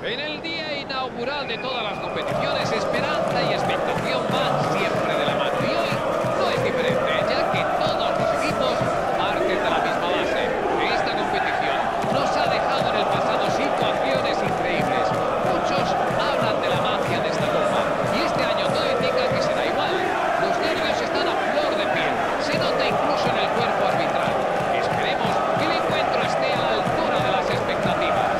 En el día inaugural de todas las competiciones, esperanza y expectación van siempre de la mano. Y hoy no es diferente, ya que todos los equipos parten de la misma base. Esta competición nos ha dejado en el pasado situaciones increíbles. Muchos hablan de la magia de esta copa. Y este año todo indica que será igual. Los nervios están a flor de piel. Se nota incluso en el cuerpo arbitral. Esperemos que el encuentro esté a la altura de las expectativas.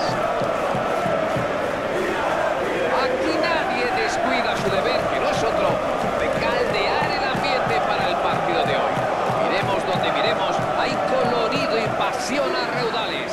Aquí nadie descuida su deber, que no es otro, de caldear el ambiente para el partido de hoy. Miremos donde miremos, hay colorido y pasión a raudales.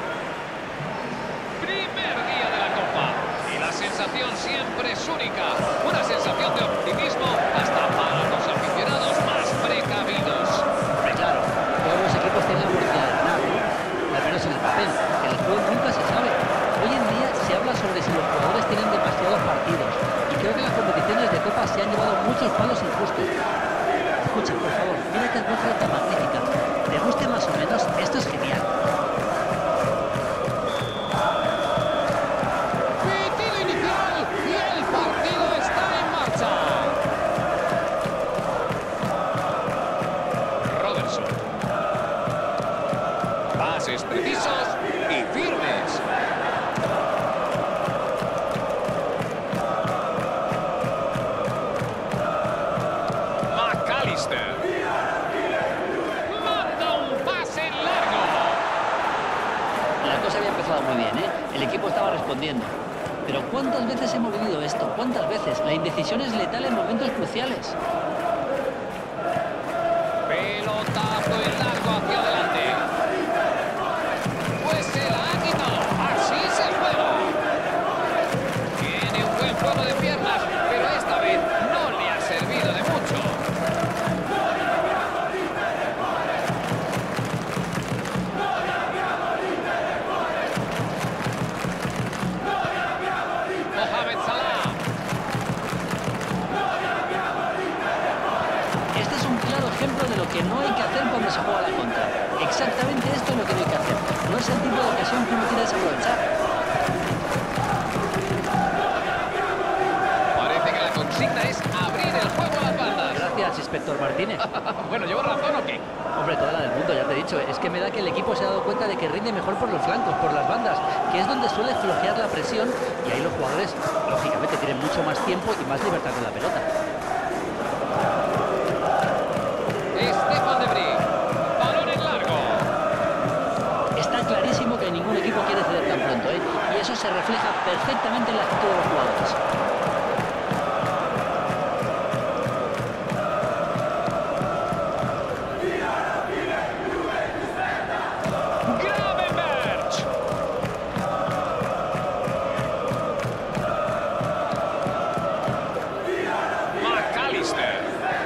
Primer día de la Copa y la sensación siempre es única. Una sensación de optimismo hasta para los aficionados más precavidos. Hombre, claro, todos los equipos tienen la oportunidad de ganar, ¿no? Al menos en el papel. En el juego nunca se sabe. Hoy en día se habla sobre si los jugadores tienen demasiados partidos. Y creo que las competiciones de Copa se han llevado muchos palos injustos. Escucha, por favor, mira qué atmósfera tan magnífica. ¿Te guste más o menos? Esto es genial. Pitido inicial y el partido está en marcha. Robertson. Pases precisos y firmes. McAllister. Manda un pase largo. La cosa había empezado muy bien, ¿eh? El equipo estaba respondiendo. Pero ¿cuántas veces hemos vivido esto? ¿Cuántas veces? La indecisión es letal en momentos cruciales. Pelotazo en largo hacia adelante. Pues se la ha quitado. Así es el juego. Tiene un buen juego de piernas, pero esta vez no le ha servido de mucho. Mohamed Salah. Este es un claro ejemplo de lo que no hay que hacer cuando se juega a la contra. Exactamente esto es lo que no hay que hacer. No es el tipo de ocasión que uno quiere desaprovechar. Parece que la consigna es abrir el juego a las bandas. Gracias, inspector Martínez. Bueno, ¿llevo razón o qué? Hombre, toda la del mundo, ya te he dicho. Es que me da que el equipo se ha dado cuenta de que rinde mejor por los flancos, por las bandas, que es donde suele flojear la presión y ahí los jugadores, lógicamente, tienen mucho más tiempo y más libertad con la pelota. Stefan de Vrij. Balón en largo. Está clarísimo que ningún equipo quiere ceder tan pronto, ¿eh? Y eso se refleja perfectamente en la actitud de los jugadores. Gravenberch. McAllister.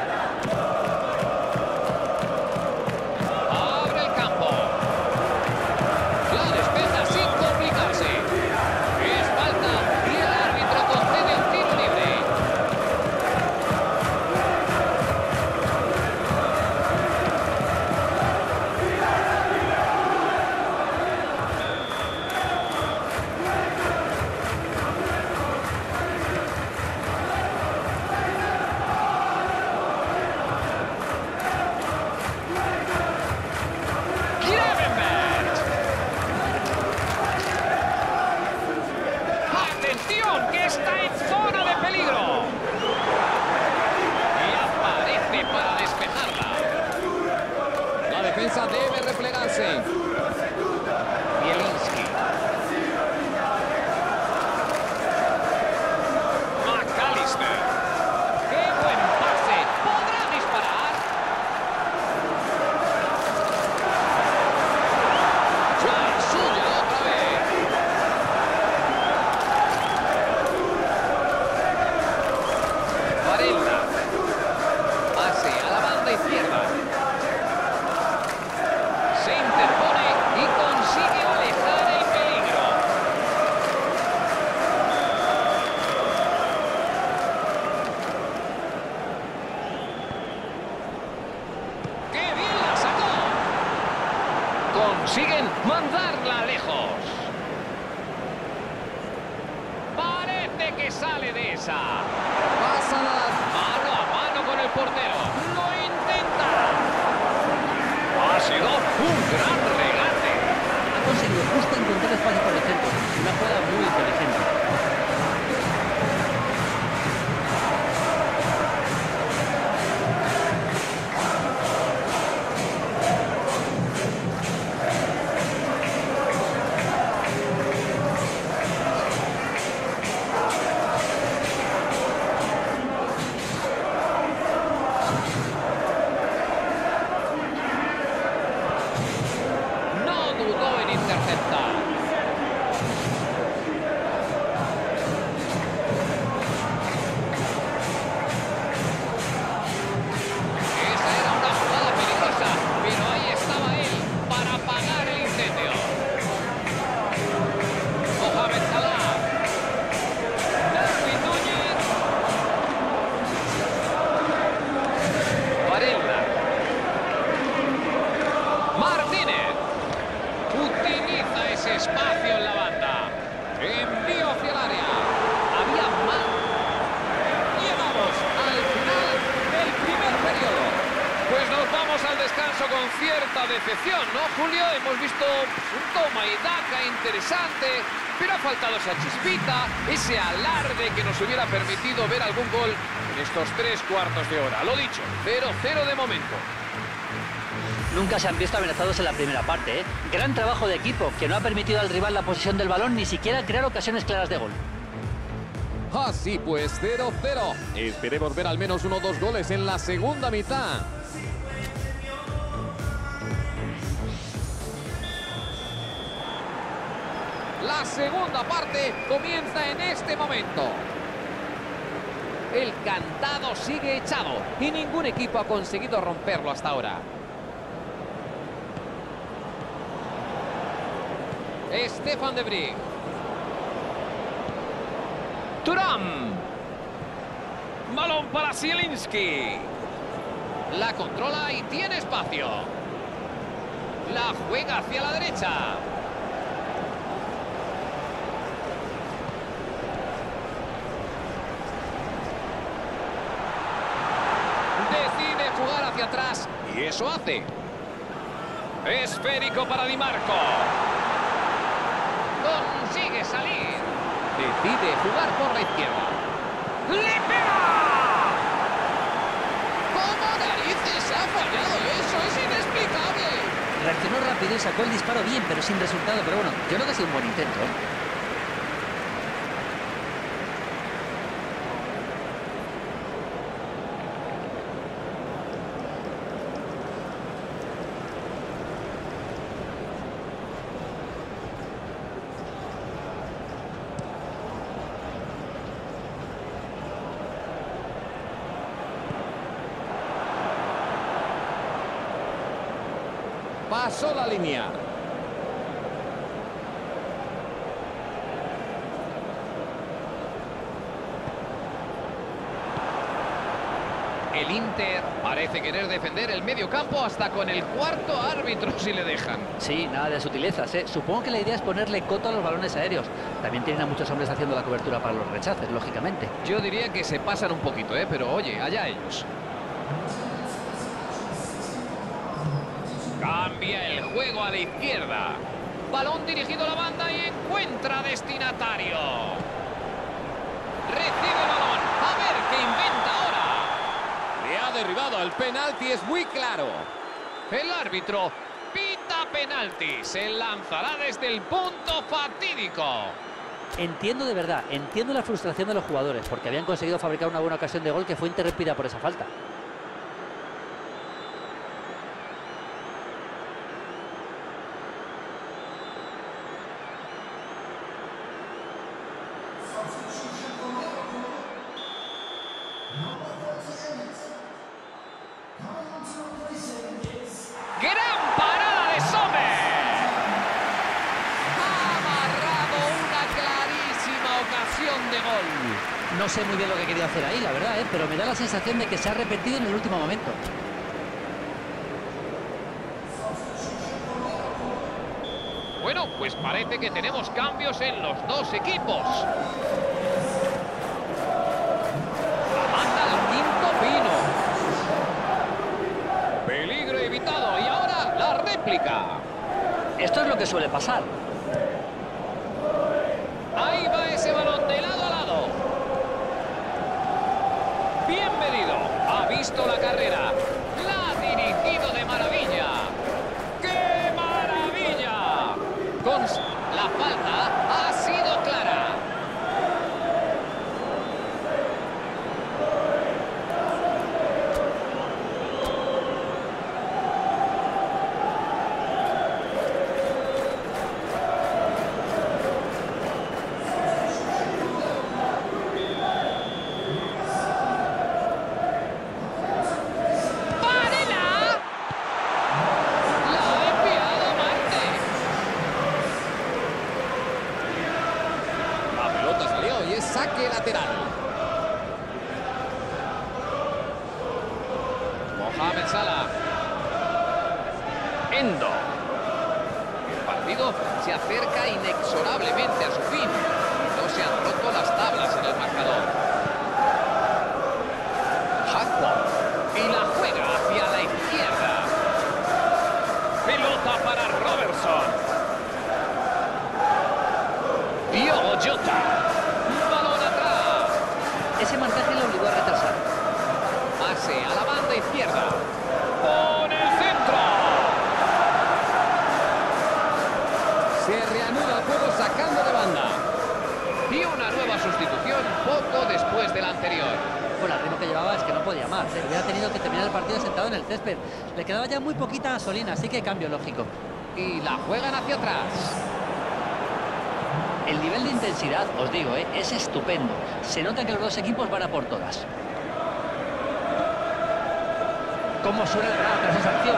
Abre el campo. La despeja sin complicarse. Es falta y el árbitro concede un tiro libre. Gravenberch. ¡Atención! ¡Que está en zona de peligro! Y aparece para despejarla. La defensa debe replegarse. Bielinski. McAllister. ¡Qué buen pase! ¿Podrá disparar? Ya es suya otra vez. se sale de esa. Pasa Mano a mano con el portero. Lo intenta. Ha sido un gran regate. Ha conseguido justo encontrar espacio por el centro. Una jugada muy inteligente. No dudó en interceptar. Esa era una jugada peligrosa, pero ahí estaba él para apagar el incendio. Mohamed Salah. Darwin Núñez. Varela. Martínez. Utiliza ese espacio en la banda. Envío hacia el área. Había más. Llegamos al final del primer periodo. Pues nos vamos al descanso con cierta decepción, ¿no, Julio? Hemos visto un toma y daca interesante, pero ha faltado esa chispita, ese alarde que nos hubiera permitido ver algún gol en estos 3/4 de hora. Lo dicho, 0-0 de momento. Nunca se han visto amenazados en la primera parte, ¿eh? Gran trabajo de equipo, que no ha permitido al rival la posesión del balón, ni siquiera crear ocasiones claras de gol. Así pues, 0-0. Esperemos ver al menos 1 o 2 goles en la segunda mitad. La segunda parte comienza en este momento. El cantado sigue echado y ningún equipo ha conseguido romperlo hasta ahora. Stefan de Vrij. Thuram. Balón para Zielinski. La controla y tiene espacio. La juega hacia la derecha. Decide jugar hacia atrás y eso hace. Esférico para Di Marco. Consigue salir. Decide jugar por la izquierda. ¡Le pega! ¿Cómo narices ha fallado eso? Es inexplicable. Reaccionó rápido y sacó el disparo bien, pero sin resultado. Pero bueno, yo creo que ha sido un buen intento, ¿eh? Pasó la línea. El Inter parece querer defender el medio campo hasta con el cuarto árbitro si le dejan. Sí, nada de sutilezas, ¿eh? Supongo que la idea es ponerle coto a los balones aéreos. También tienen a muchos hombres haciendo la cobertura para los rechaces, lógicamente. Yo diría que se pasan un poquito, pero oye, allá ellos. Cambia el juego a la izquierda. Balón dirigido a la banda y encuentra destinatario. Recibe el balón. A ver qué inventa ahora. Le ha derribado. El penalti es muy claro. El árbitro pita penalti. Se lanzará desde el punto fatídico. Entiendo de verdad, entiendo la frustración de los jugadores, porque habían conseguido fabricar una buena ocasión de gol que fue interrumpida por esa falta. ¡Gran parada de Sommer! Ha amarrado una clarísima ocasión de gol. No sé muy bien lo que quería hacer ahí, la verdad, pero me da la sensación de que se ha repetido en el último momento. Bueno, pues parece que tenemos cambios en los dos equipos. Esto es lo que suele pasar. Ahí va ese balón de lado a lado. Bien medido. Ha visto la carrera. La ha dirigido de maravilla. ¡Qué maravilla! Con la falta ha sido clara. Saque lateral. Mohamed Salah. Endo. El partido se acerca inexorablemente a su fin. No se han roto las tablas en el marcador. Hakpo. Y la juega hacia la izquierda. Pelota para Robertson. Diogo Jota. Ese marcaje lo obligó a retrasar. Pase a la banda izquierda. ¡Con el centro! Se reanuda el juego sacando de banda. Y una nueva sustitución poco después de la anterior. Bueno, el ritmo que llevaba es que no podía más. Hubiera tenido que terminar el partido sentado en el césped. Le quedaba ya muy poquita gasolina, así que cambio lógico. Y la juegan hacia atrás. El nivel de intensidad, os digo, es estupendo. Se nota que los dos equipos van a por todas. ¿Cómo suena la grada tras esa acción,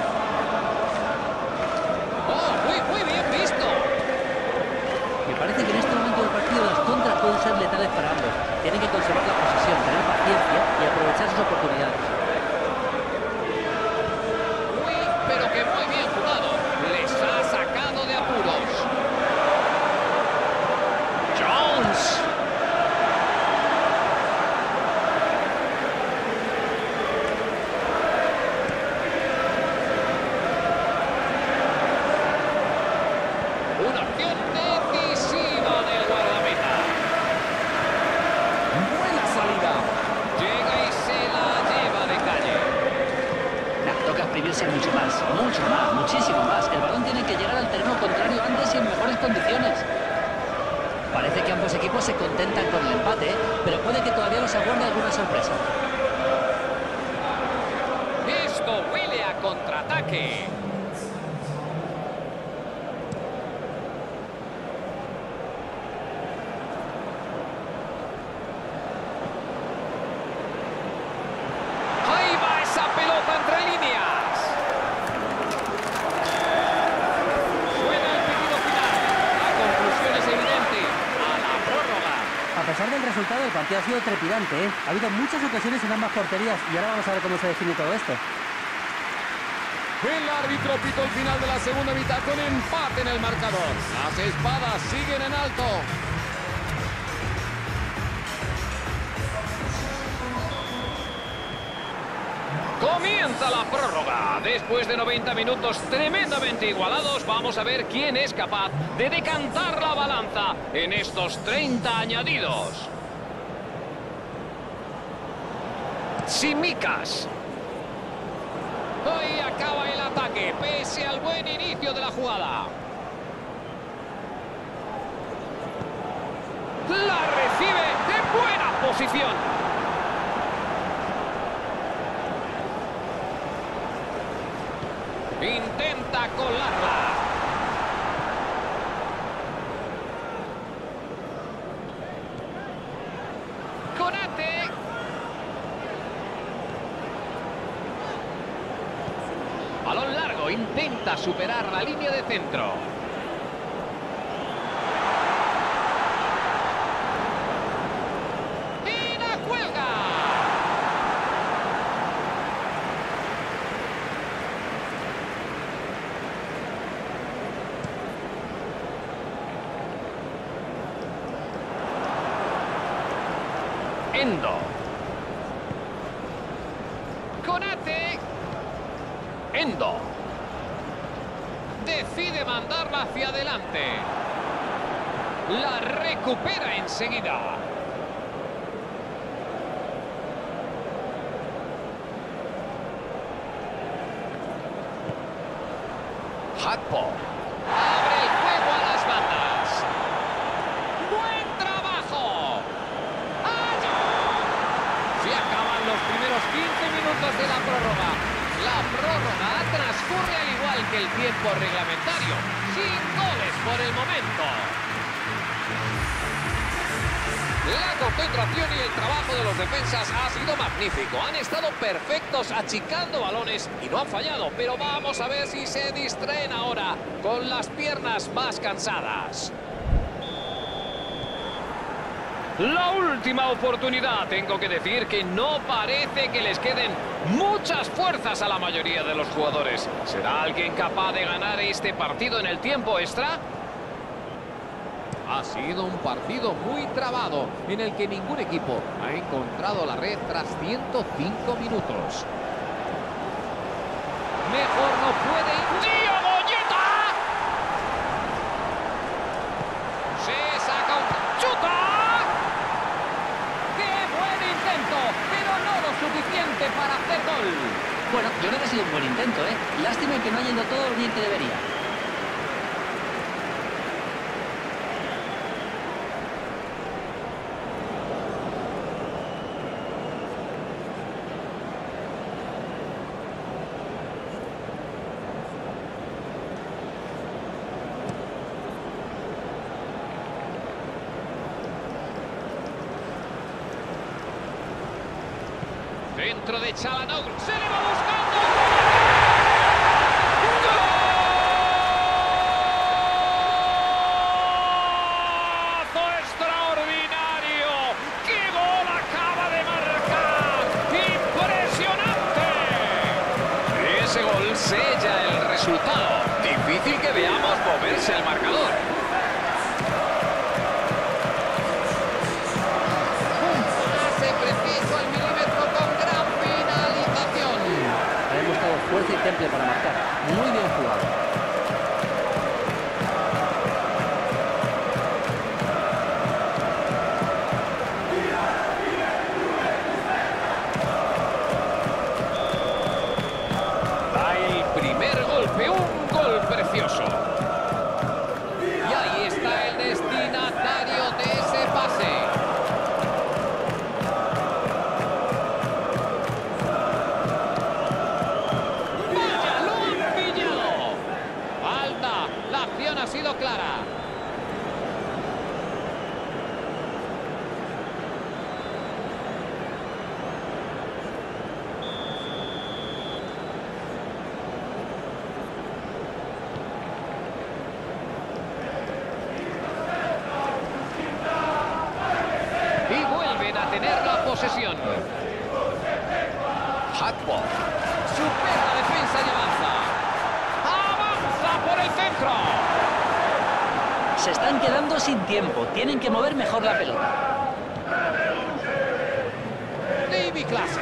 ¡Oh, muy bien visto! Me parece que en este momento del partido las contras pueden ser letales para ambos. Tienen que conservar la posesión, tener paciencia y aprovechar sus oportunidades. Pero que muy bien jugado. Les ha sacado de apuros. Jones. Una acción decisiva del guardameta. Buena salida. Llega y se la lleva de calle. Toca exprimirse mucho más, muchísimo más. El balón tiene que llegar al terreno contrario antes y en mejores condiciones. Parece que ambos equipos se contentan con el empate, pero puede que todavía los aguarde alguna sorpresa. Esto huele a contraataque. Ahí va esa pelota entre líneas. Suena el pitido final. La conclusión es evidente. A la prórroga. A pesar del resultado, el partido ha sido trepidante, Ha habido muchas ocasiones en ambas porterías y ahora vamos a ver cómo se define todo esto. El árbitro pitó el final de la segunda mitad con empate en el marcador. Las espadas siguen en alto. Comienza la prórroga. Después de 90 minutos tremendamente igualados, vamos a ver quién es capaz de decantar la balanza en estos 30 añadidos. Tsimikas. Hoy acaba el ataque, pese al buen inicio de la jugada. La recibe de buena posición. Intenta colarla. Konate. Balón largo, intenta superar la línea de centro. Y la cuelga. Endo. Konate. Endo. Decide más. mandarla hacia adelante. La recupera enseguida. Hatpo. Abre el juego a las bandas. ¡Buen trabajo! ¡Allá! Se acaban los primeros 15 minutos de la prórroga. La prórroga transcurre al igual que el tiempo reglamentario, sin goles por el momento. La concentración y el trabajo de los defensas ha sido magnífico. Han estado perfectos achicando balones y no han fallado. Pero vamos a ver si se distraen ahora con las piernas más cansadas. La última oportunidad. Tengo que decir que no parece que les queden muchas fuerzas a la mayoría de los jugadores. ¿Será alguien capaz de ganar este partido en el tiempo extra? Ha sido un partido muy trabado, en el que ningún equipo ha encontrado la red tras 105 minutos. Mejor no puede. ¡Diogo Jota! Se saca un... ¡Chuta! ¡Qué buen intento! Pero no lo suficiente para hacer gol. Bueno, yo creo que ha sido un buen intento, ¿eh? Lástima que no haya ido todo lo bien que debería. Dentro de Çalhanoğlu. Se le va buscando. ¡Golazo extraordinario! ¡Qué gol acaba de marcar! ¡Impresionante! Ese gol sella el resultado. Difícil que veamos moverse el marcador. Fuerza y temple para marcar. Muy bien jugado. Da el primer golpe, un gol precioso. Y ahí está el destinatario de ese pase. Ha sido clara. Y vuelven a tener la posesión. Hatpo. Supera la defensa y avanza. ¡Avanza por el centro! Se están quedando sin tiempo. Tienen que mover mejor la pelota. Davy Klaassen.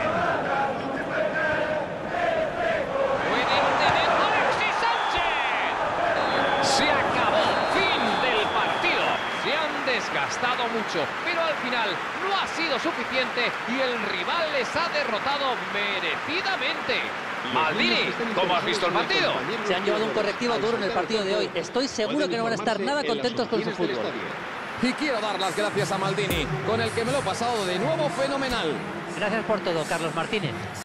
Pueden tener Alexis Sánchez. Se acabó. Fin del partido. Se han desgastado mucho, pero al final no ha sido suficiente y el rival les ha derrotado merecidamente. Maldini, ¿cómo has visto el partido? Se han llevado un correctivo duro en el partido de hoy. Estoy seguro que no van a estar nada contentos con su fútbol. Y quiero dar las gracias a Maldini, con el que me lo he pasado de nuevo fenomenal. Gracias por todo, Carlos Martínez.